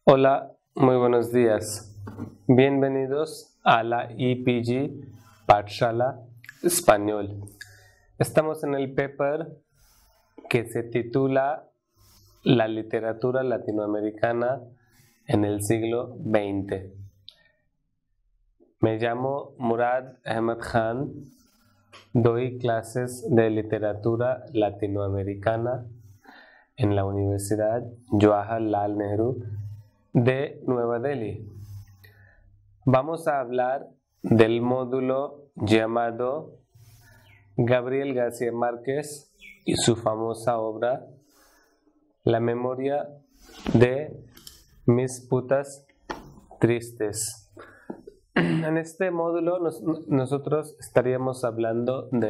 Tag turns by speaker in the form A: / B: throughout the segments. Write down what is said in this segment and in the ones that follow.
A: Hola, muy buenos días. Bienvenidos a la EPG Pathshala Español. Estamos en el paper que se titula La literatura latinoamericana en el siglo XX. Me llamo Murad Ahmed Khan, doy clases de literatura latinoamericana en la Universidad Jawaharlal Nehru de Nueva Delhi. Vamos a hablar del módulo llamado Gabriel García Márquez y su famosa obra La memoria de mis putas tristes. En este módulo nosotros estaríamos hablando de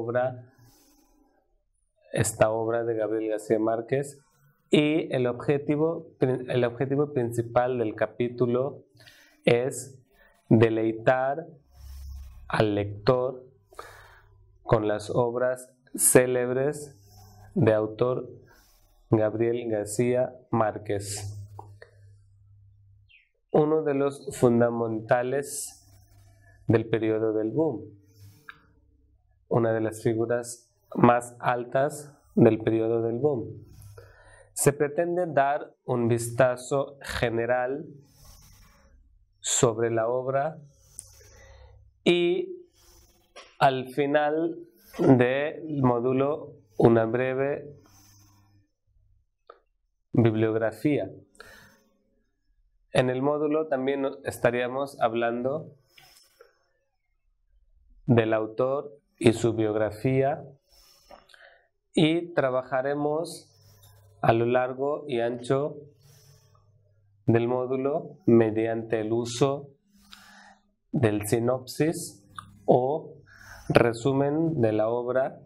A: esta obra de Gabriel García Márquez, y el objetivo principal del capítulo es deleitar al lector con las obras célebres de autor Gabriel García Márquez. Uno de los fundamentales del periodo del boom, una de las figuras más altas del periodo del boom. Se pretende dar un vistazo general sobre la obra y al final del módulo una breve bibliografía. En el módulo también estaríamos hablando del autor y su biografía, y trabajaremos a lo largo y ancho del módulo mediante el uso del sinopsis o resumen de la obra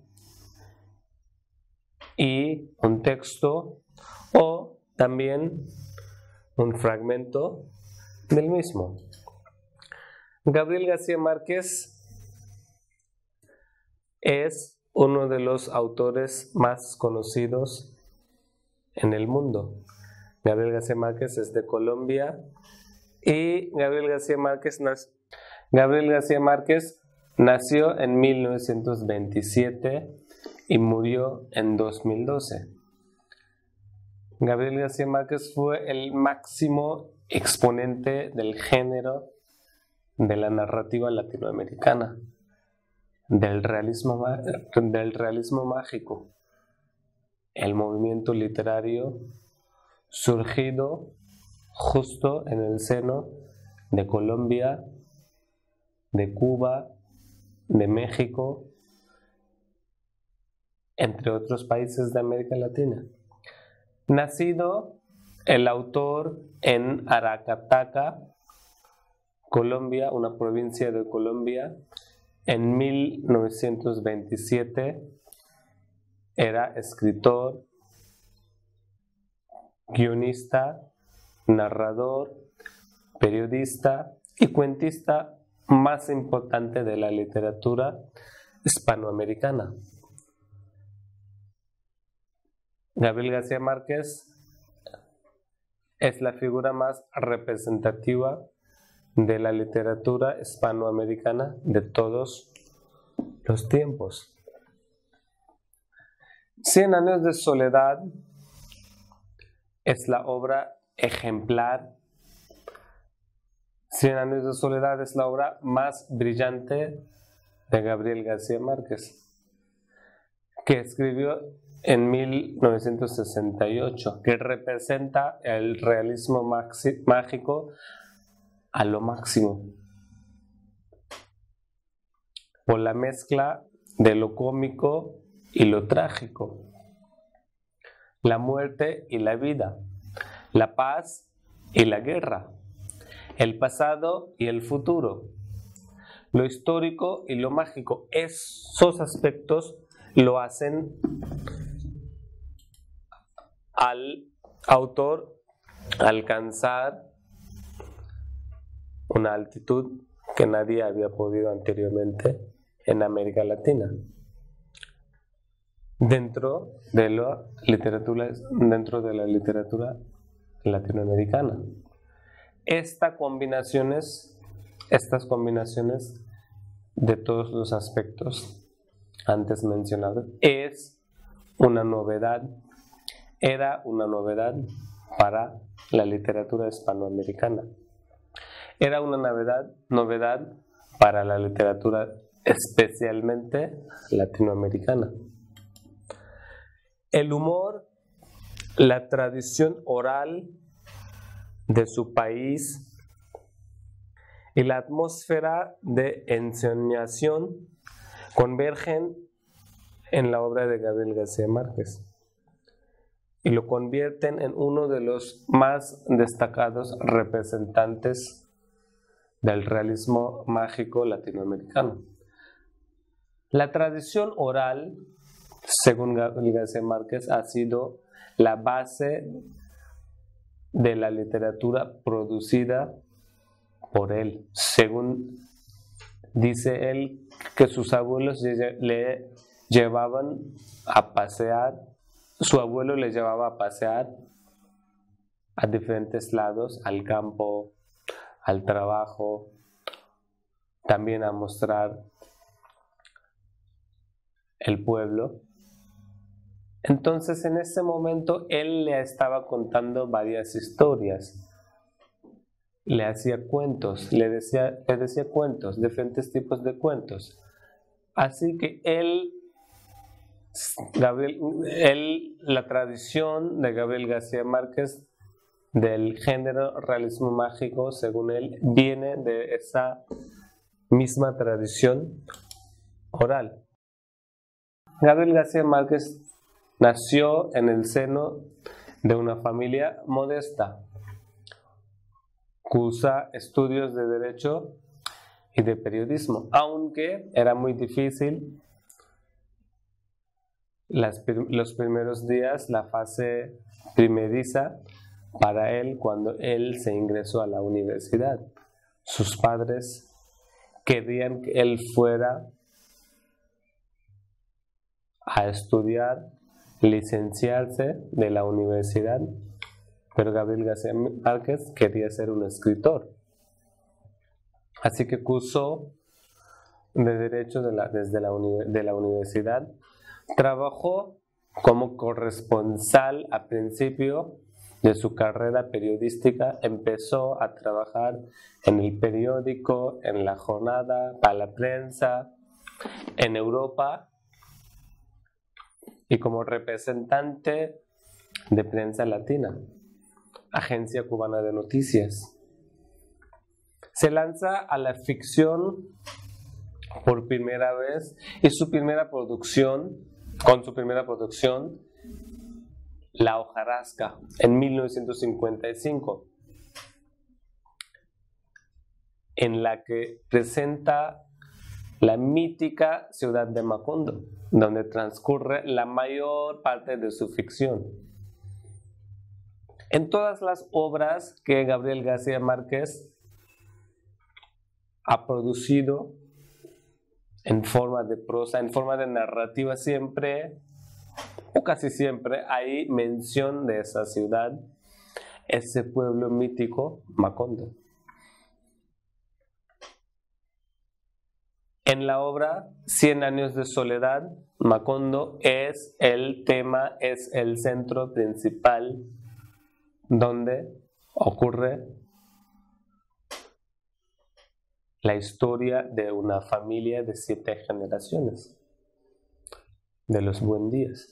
A: y un texto o también un fragmento del mismo. Gabriel García Márquez es uno de los autores más conocidos en el mundo. Gabriel García Márquez es de Colombia y Gabriel García Márquez nació en 1927 y murió en 2012. Gabriel García Márquez fue el máximo exponente del género de la narrativa latinoamericana, del realismo mágico, el movimiento literario surgido justo en el seno de Colombia, de Cuba, de México, entre otros países de América Latina. Nacido el autor en Aracataca, Colombia, una provincia de Colombia, en 1927, era escritor, guionista, narrador, periodista y cuentista más importante de la literatura hispanoamericana. Gabriel García Márquez es la figura más representativa de la literatura hispanoamericana de todos los tiempos. 100 años de soledad es la obra ejemplar. 100 años de soledad es la obra más brillante de Gabriel García Márquez, que escribió en 1968, que representa el realismo mágico a lo máximo, por la mezcla de lo cómico y lo trágico, la muerte y la vida, la paz y la guerra, el pasado y el futuro, lo histórico y lo mágico. Esos aspectos lo hacen al autor alcanzar una altitud que nadie había podido anteriormente en América Latina. Dentro de la literatura latinoamericana. Estas combinaciones de todos los aspectos antes mencionados era una novedad para la literatura hispanoamericana. Era una novedad para la literatura especialmente latinoamericana. El humor, la tradición oral de su país y la atmósfera de ensoñación convergen en la obra de Gabriel García Márquez y lo convierten en uno de los más destacados representantes del realismo mágico latinoamericano. La tradición oral, según Gabriel García Márquez, ha sido la base de la literatura producida por él. Según dice él, que sus abuelos le llevaban a pasear, su abuelo le llevaba a pasear a diferentes lados, al campo, al trabajo, también a mostrar el pueblo. Entonces, en ese momento, él le estaba contando varias historias. Le hacía cuentos, le decía cuentos, diferentes tipos de cuentos. Así que la tradición de Gabriel García Márquez del género realismo mágico, según él, viene de esa misma tradición oral. Gabriel García Márquez nació en el seno de una familia modesta. Cursa estudios de Derecho y de Periodismo, aunque era muy difícil los primeros días, la fase primeriza para él cuando él se ingresó a la universidad. Sus padres querían que él fuera a estudiar, licenciarse de la universidad, pero Gabriel García Márquez quería ser un escritor. Así que cursó de Derecho desde la universidad. Trabajó como corresponsal a principio de su carrera periodística. Empezó a trabajar en el periódico, en La Jornada, para la prensa, en Europa, y como representante de Prensa Latina, Agencia Cubana de Noticias. Se lanza a la ficción por primera vez y con su primera producción, La hojarasca, en 1955, en la que presenta la mítica ciudad de Macondo, donde transcurre la mayor parte de su ficción. En todas las obras que Gabriel García Márquez ha producido en forma de prosa, en forma de narrativa, siempre o casi siempre hay mención de esa ciudad, ese pueblo mítico, Macondo. En la obra 100 años de soledad, Macondo es el tema, es el centro principal donde ocurre la historia de una familia de 7 generaciones, de los Buendías.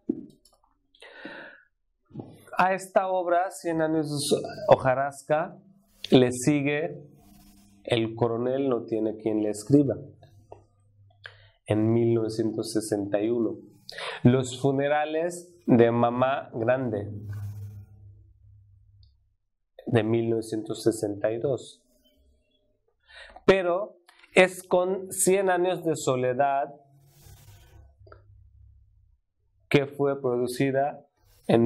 A: A esta obra, 100 años de hojarasca, le sigue El coronel no tiene quien le escriba, en 1961. Los funerales de Mamá Grande, de 1962. Pero es con 100 años de soledad, que fue producida en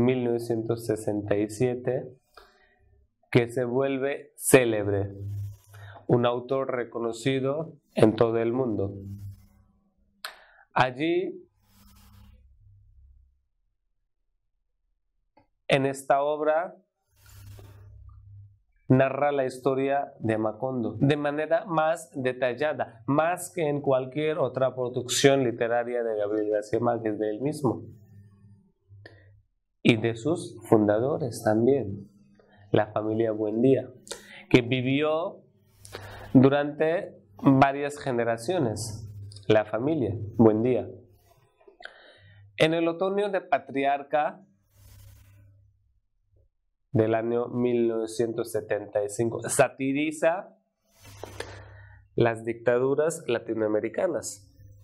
A: 1967, que se vuelve célebre, un autor reconocido en todo el mundo. Allí, en esta obra, narra la historia de Macondo de manera más detallada, más que en cualquier otra producción literaria de Gabriel García Márquez, de él mismo y de sus fundadores también, la familia Buendía, que vivió durante varias generaciones, la familia Buendía. En el otoño de Patriarca del año 1975 satiriza las dictaduras latinoamericanas.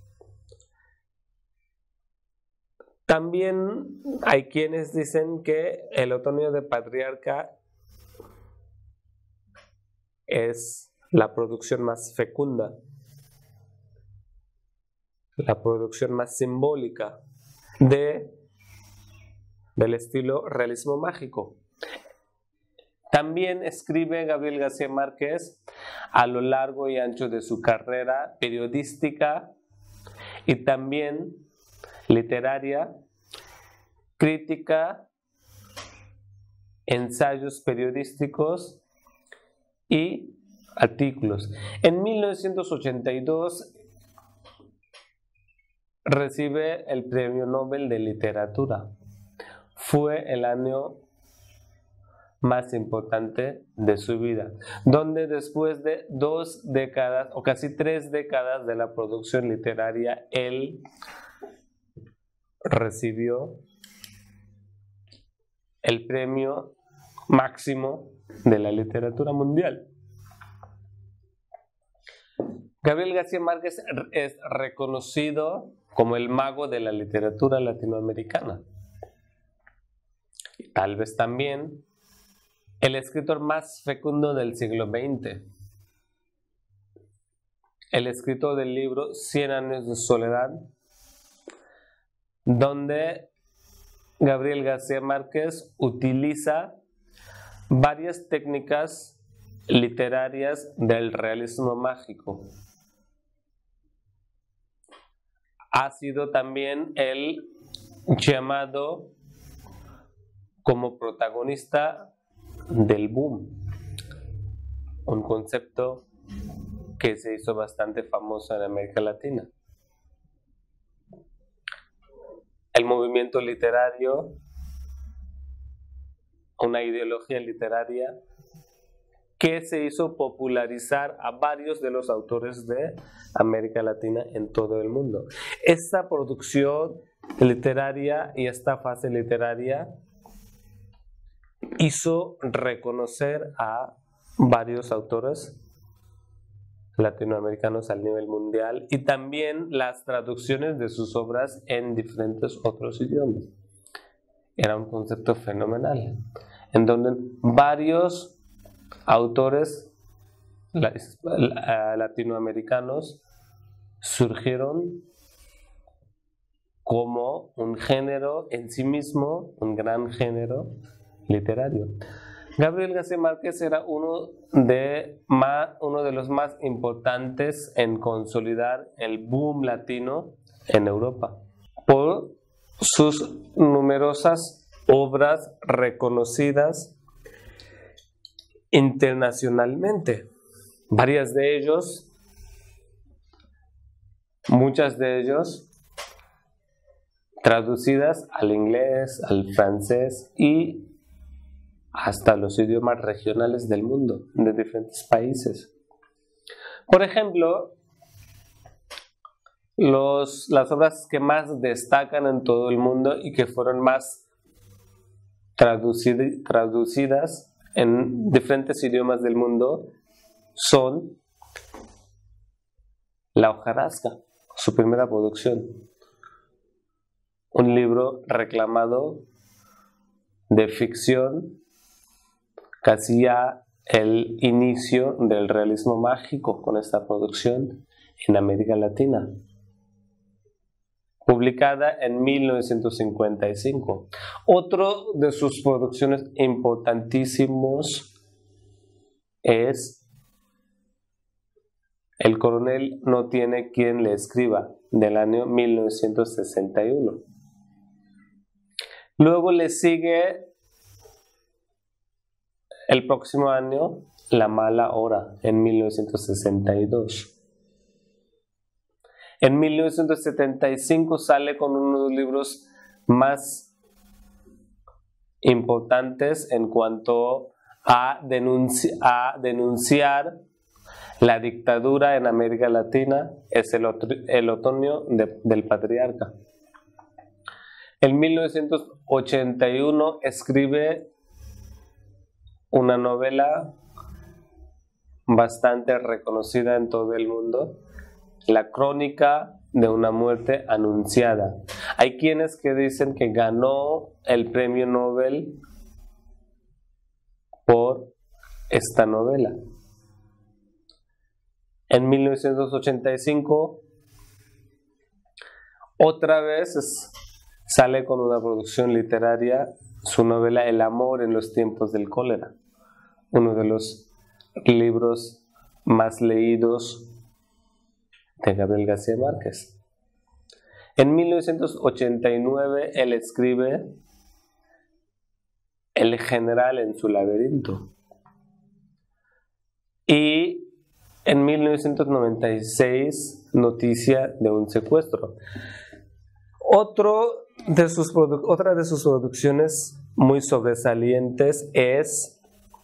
A: También hay quienes dicen que el otoño de Patriarca es la producción más fecunda, la producción más simbólica del estilo realismo mágico. También escribe Gabriel García Márquez a lo largo y ancho de su carrera periodística y también literaria, crítica, ensayos periodísticos y artículos. En 1982 recibe el Premio Nobel de Literatura. Fue el año más importante de su vida, donde después de 2 décadas o casi 3 décadas de la producción literaria, él recibió el premio máximo de la literatura mundial. Gabriel García Márquez es reconocido como el mago de la literatura latinoamericana. Y tal vez también el escritor más fecundo del siglo XX. El escritor del libro 100 años de soledad, donde Gabriel García Márquez utiliza varias técnicas literarias del realismo mágico. Ha sido también el llamado como protagonista del boom, un concepto que se hizo bastante famoso en América Latina. El movimiento literario, una ideología literaria que se hizo popularizar a varios de los autores de América Latina en todo el mundo. Esta producción literaria y esta fase literaria hizo reconocer a varios autores latinoamericanos al nivel mundial y también las traducciones de sus obras en diferentes otros idiomas. Era un concepto fenomenal, en donde varios autores latinoamericanos surgieron como un género en sí mismo, un gran género literario. Gabriel García Márquez era uno de los más importantes en consolidar el boom latino en Europa por sus numerosas obras reconocidas internacionalmente. Muchas de ellos traducidas al inglés, al francés y hasta los idiomas regionales del mundo, de diferentes países. Por ejemplo, las obras que más destacan en todo el mundo y que fueron más traducidas en diferentes idiomas del mundo son La hojarasca, su primera producción, un libro reclamado de ficción, casi ya el inicio del realismo mágico con esta producción en América Latina, publicada en 1955. Otro de sus producciones importantísimos es El coronel no tiene quien le escriba, del año 1961. Luego le sigue El próximo año, La mala hora, en 1962. En 1975 sale con uno de los libros más importantes en cuanto a denunciar la dictadura en América Latina, es el otoño del patriarca. En 1981 escribe una novela bastante reconocida en todo el mundo, La crónica de una muerte anunciada. Hay quienes que dicen que ganó el premio Nobel por esta novela. En 1985, otra vez sale con una producción literaria su novela El amor en los tiempos del cólera, uno de los libros más leídos de Gabriel García Márquez. En 1989 él escribe El general en su laberinto. Y en 1996, Noticia de un secuestro. Otra de sus producciones muy sobresalientes es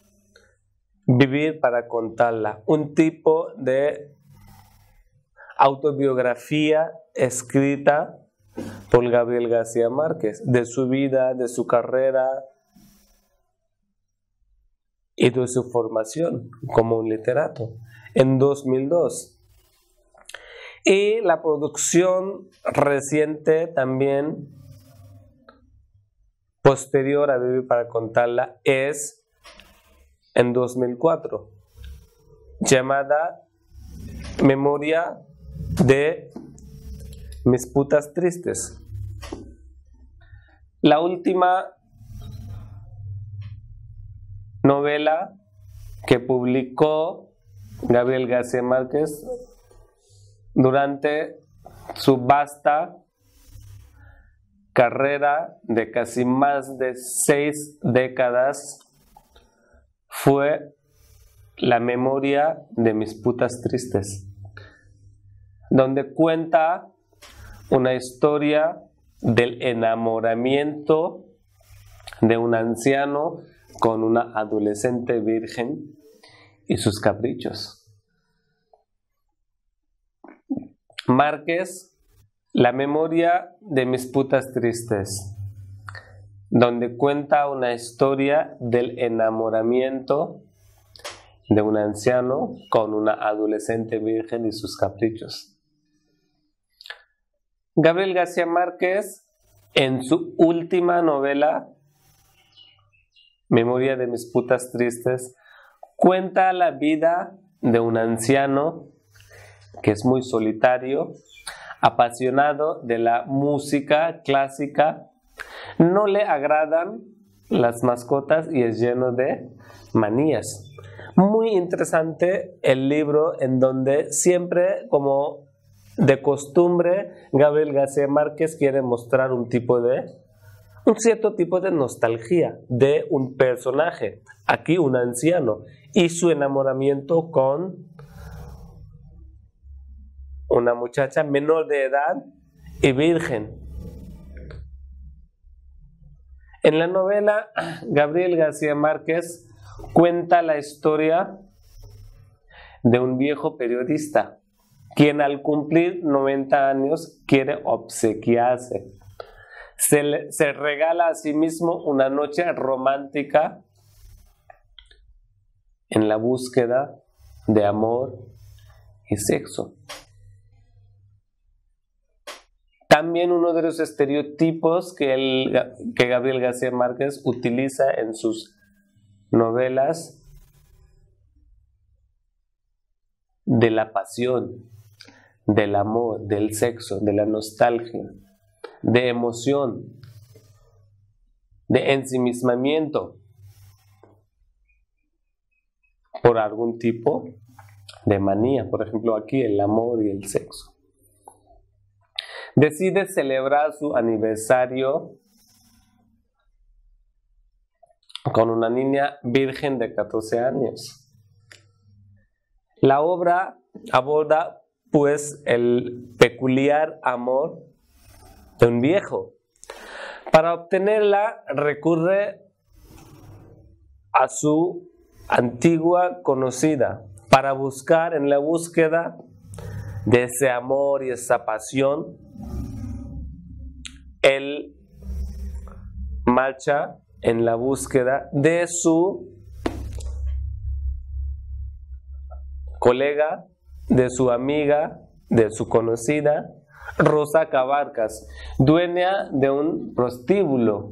A: Vivir para contarla, un tipo de autobiografía escrita por Gabriel García Márquez, de su vida, de su carrera y de su formación como un literato, en 2002. Y la producción reciente también, posterior a Vivir para contarla, es en 2004, llamada Memoria de mis putas tristes. La última novela que publicó Gabriel García Márquez durante su vasta carrera de casi más de 6 décadas fue La memoria de mis putas tristes, donde cuenta una historia del enamoramiento de un anciano con una adolescente virgen y sus caprichos. Márquez, La memoria de mis putas tristes, donde cuenta una historia del enamoramiento de un anciano con una adolescente virgen y sus caprichos. Gabriel García Márquez, en su última novela, Memoria de mis putas tristes, cuenta la vida de un anciano que es muy solitario, apasionado de la música clásica, no le agradan las mascotas y es lleno de manías. Muy interesante el libro, en donde siempre, como de costumbre, Gabriel García Márquez quiere mostrar un cierto tipo de nostalgia de un personaje, aquí un anciano, y su enamoramiento con una muchacha menor de edad y virgen. En la novela, Gabriel García Márquez cuenta la historia de un viejo periodista quien al cumplir 90 años quiere obsequiarse. Se regala a sí mismo una noche romántica en la búsqueda de amor y sexo. También uno de los estereotipos que Gabriel García Márquez utiliza en sus novelas de la pasión, del amor, del sexo, de la nostalgia, de emoción, de ensimismamiento por algún tipo de manía, por ejemplo aquí el amor y el sexo. Decide celebrar su aniversario con una niña virgen de 14 años. La obra aborda pues el peculiar amor de un viejo. Para obtenerla recurre a su antigua conocida para buscar en la búsqueda de ese amor y esa pasión. Él marcha en la búsqueda de su colega, de su amiga, de su conocida, Rosa Cabarcas, dueña de un prostíbulo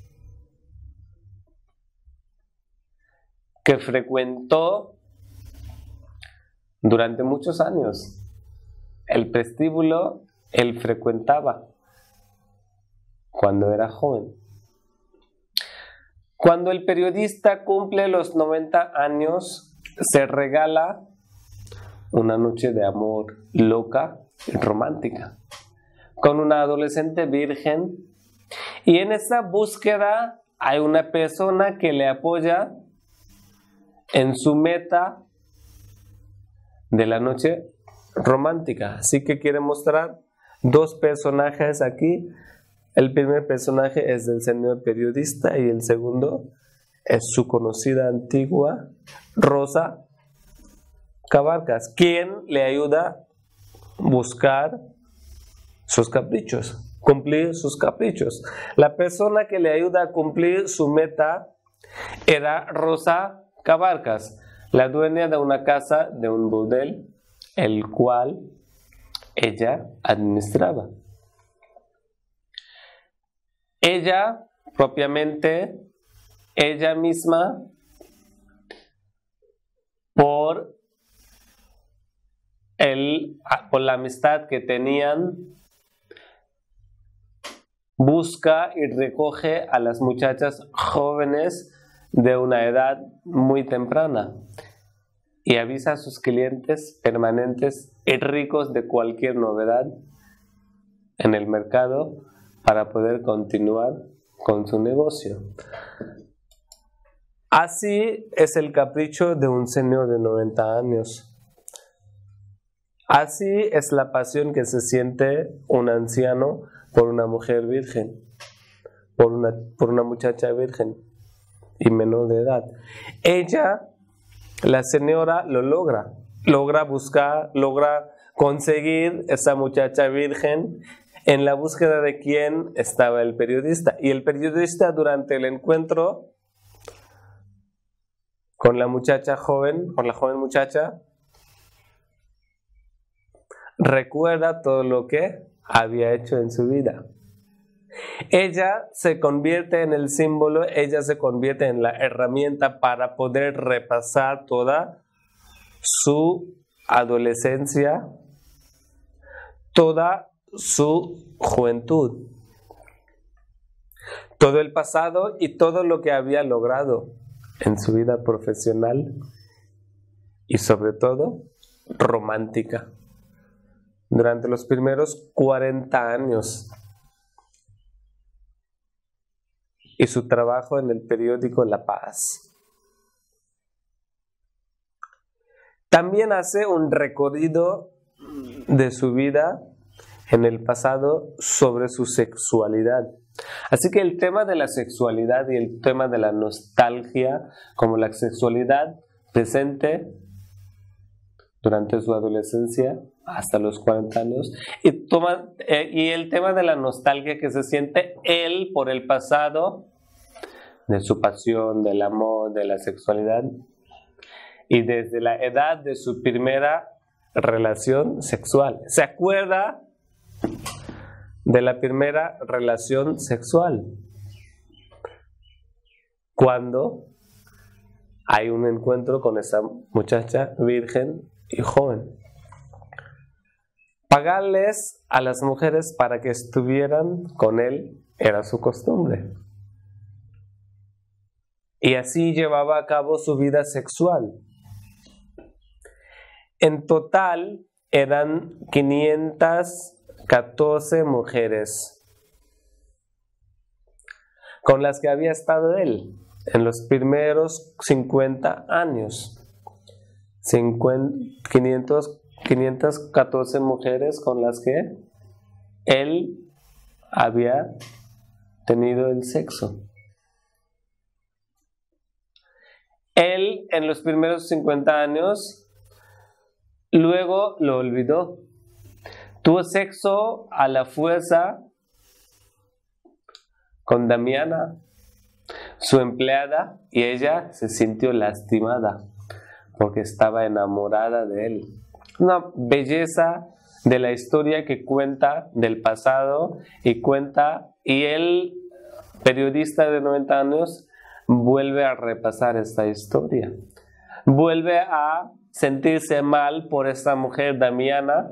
A: que frecuentó durante muchos años. El prostíbulo él frecuentaba cuando era joven. Cuando el periodista cumple los 90 años, se regala una noche de amor loca y romántica con una adolescente virgen, y en esa búsqueda hay una persona que le apoya en su meta de la noche romántica. Así que quiere mostrar dos personajes aquí. El primer personaje es el señor periodista y el segundo es su conocida antigua Rosa Cabarcas, quien le ayuda a buscar sus caprichos, cumplir sus caprichos. La persona que le ayuda a cumplir su meta era Rosa Cabarcas, la dueña de una casa, de un burdel, el cual ella administraba. Ella, propiamente, ella misma, por la amistad que tenían, busca y recoge a las muchachas jóvenes de una edad muy temprana y avisa a sus clientes permanentes y ricos de cualquier novedad en el mercado para poder continuar con su negocio. Así es el capricho de un señor de 90 años. Así es la pasión que se siente un anciano por una mujer virgen, por una muchacha virgen y menor de edad. Ella, la señora, lo logra buscar, logra conseguir esa muchacha virgen en la búsqueda de quién estaba el periodista. Y el periodista, durante el encuentro con la muchacha joven, con la joven muchacha, recuerda todo lo que había hecho en su vida. Ella se convierte en el símbolo, ella se convierte en la herramienta para poder repasar toda su adolescencia, toda su juventud, todo el pasado y todo lo que había logrado en su vida profesional y sobre todo romántica durante los primeros 40 años y su trabajo en el periódico La Paz. También hace un recorrido de su vida en el pasado sobre su sexualidad. Así que el tema de la sexualidad y el tema de la nostalgia, como la sexualidad presente durante su adolescencia hasta los 40 años, y el tema de la nostalgia que se siente él por el pasado, de su pasión, del amor, de la sexualidad, y desde la edad de su primera relación sexual. ¿Se acuerda de la primera relación sexual? Cuando hay un encuentro con esa muchacha virgen y joven. Pagarles a las mujeres para que estuvieran con él era su costumbre. Y así llevaba a cabo su vida sexual. En total eran 514 mujeres con las que había estado él. en los primeros 50 años. 514 mujeres con las que él había tenido el sexo. Él en los primeros 50 años luego lo olvidó. Tuvo sexo a la fuerza con Damiana, su empleada, y ella se sintió lastimada porque estaba enamorada de él. Una belleza de la historia que cuenta del pasado y el periodista de 90 años vuelve a repasar esta historia. Vuelve a sentirse mal por esta mujer Damiana,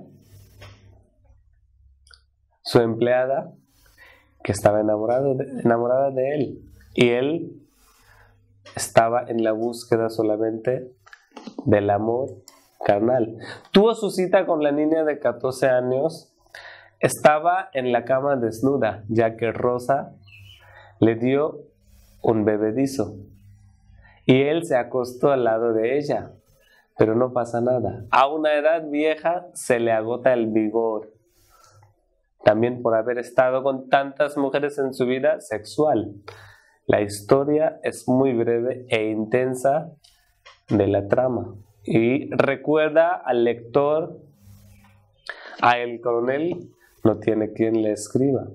A: su empleada, que estaba enamorada de él. Y él estaba en la búsqueda solamente del amor carnal. Tuvo su cita con la niña de 14 años. Estaba en la cama desnuda, ya que Rosa le dio un bebedizo. Y él se acostó al lado de ella. Pero no pasa nada. A una edad vieja se le agota el vigor. También por haber estado con tantas mujeres en su vida sexual. La historia es muy breve e intensa de la trama. Y recuerda al lector, a el coronel, no tiene quien le escriba.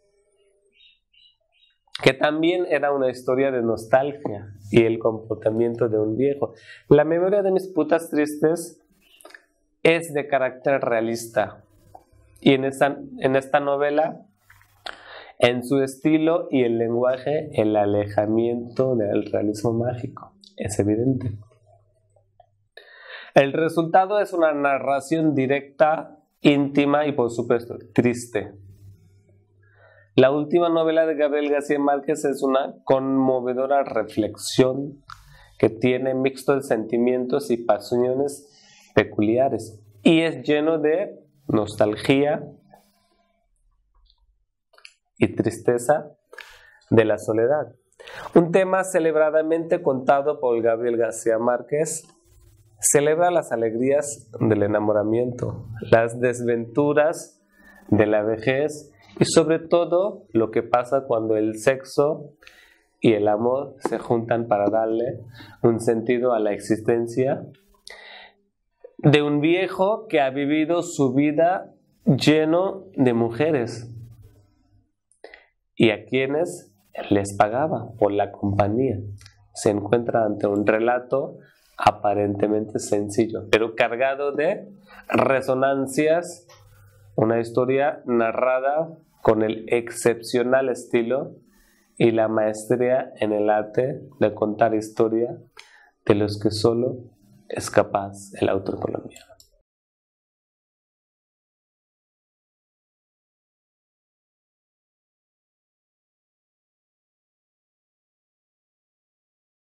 A: Que también era una historia de nostalgia y el comportamiento de un viejo. La memoria de mis putas tristes es de carácter realista. Y en esta novela, en su estilo y el lenguaje, el alejamiento del realismo mágico es evidente. El resultado es una narración directa, íntima y por supuesto triste. La última novela de Gabriel García Márquez es una conmovedora reflexión que tiene mixto de sentimientos y pasiones peculiares y es lleno de nostalgia y tristeza de la soledad. Un tema celebradamente contado por Gabriel García Márquez celebra las alegrías del enamoramiento, las desventuras de la vejez y sobre todo lo que pasa cuando el sexo y el amor se juntan para darle un sentido a la existencia de un viejo que ha vivido su vida lleno de mujeres y a quienes les pagaba por la compañía. Se encuentra ante un relato aparentemente sencillo, pero cargado de resonancias, una historia narrada con el excepcional estilo y la maestría en el arte de contar historia de los que solo es capaz el autor colombiano.